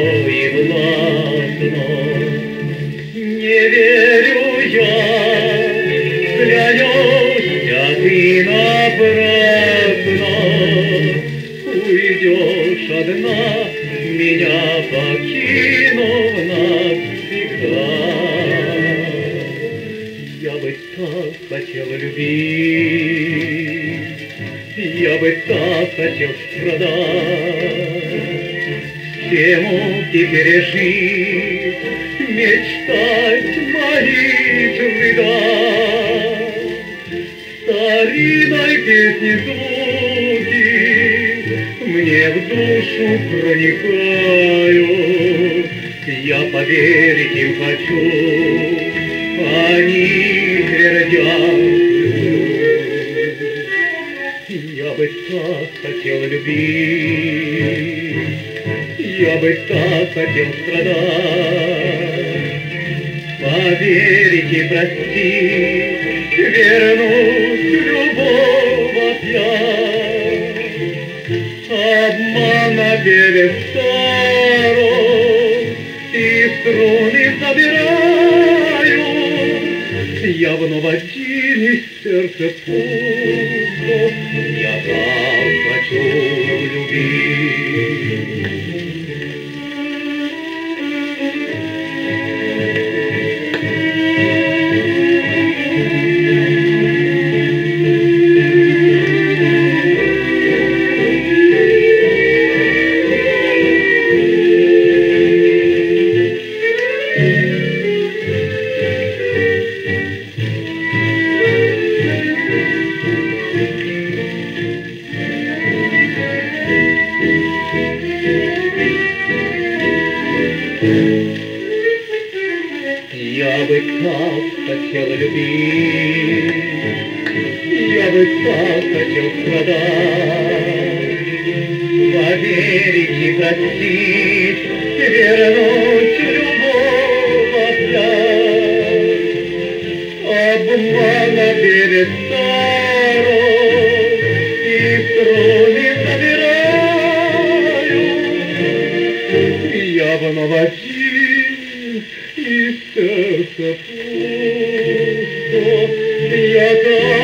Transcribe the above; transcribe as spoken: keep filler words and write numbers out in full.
и властно. Не верю я, клянешься ты напрасно, уйдешь одна, меня покинув навсегда. Я бы так хотел любить, я бы так хотел страдать, все муки пережить, мечтать, молить, рыдать. Старинной песни звуки мне в душу проникают, я поверить им хочу, они твердят. Я бы так хотел любить, я бы так хотел страдать, поверить и простить, вернуть любовь опять. Обман напевет старость, и струны собираю, я вновь один, и сердце пусто, я так хочу любить. Я бы так хотел любить, я бы так хотел страдать, поверить и простить, вернуть любовь опять. Обмана берет старость, и струны собираю, я вновь один, и сердце пусто, я так